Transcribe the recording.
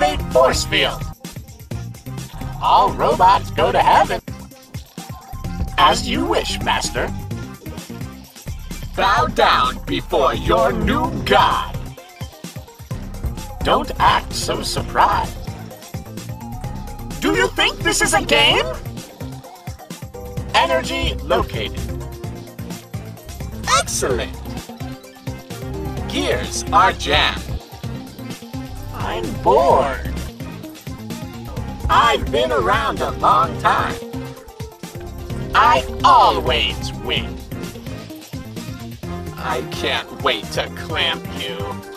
Activate force field. All robots go to heaven. As you wish, Master. Bow down before your new god. Don't act so surprised. Do you think this is a game? Energy located. Excellent. Gears are jammed. I'm bored. I've been around a long time. I always win. I can't wait to clamp you.